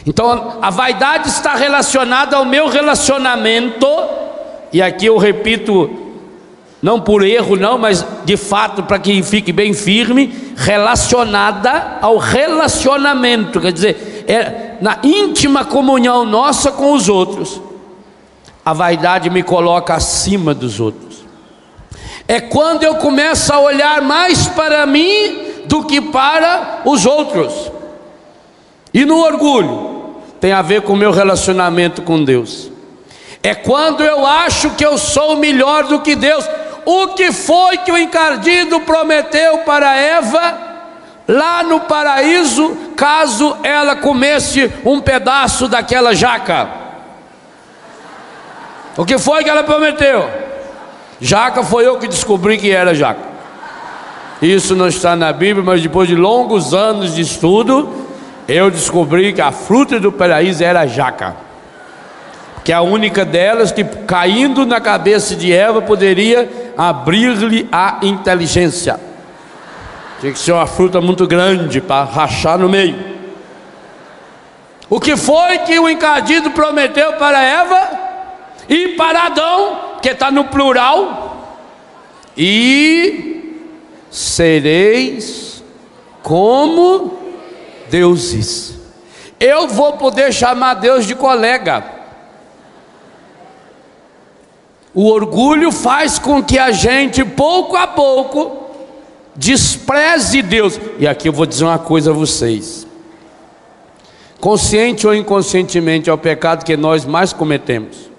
Então a vaidade está relacionada ao meu relacionamento, e aqui eu repito, não por erro não, mas de fato para que fique bem firme, relacionada ao relacionamento, quer dizer, é na íntima comunhão nossa com os outros. A vaidade me coloca acima dos outros. É quando eu começo a olhar mais para mim do que para os outros. E no orgulho, tem a ver com o meu relacionamento com Deus. É quando eu acho que eu sou melhor do que Deus. O que foi que o encardido prometeu para Eva lá no paraíso, caso ela comesse um pedaço daquela jaca? O que foi que ela prometeu? Jaca, foi eu que descobri que era jaca. Isso não está na Bíblia, mas depois de longos anos de estudo, eu descobri que a fruta do paraíso era jaca, que é a única delas que, caindo na cabeça de Eva, poderia abrir-lhe a inteligência. Tinha que ser uma fruta muito grande para rachar no meio. O que foi que o encardido prometeu para Eva e para Adão, que está no plural? E sereis como deuses. Eu vou poder chamar Deus de colega. O orgulho faz com que a gente, pouco a pouco, despreze Deus. E aqui eu vou dizer uma coisa a vocês: consciente ou inconscientemente, é o pecado que nós mais cometemos.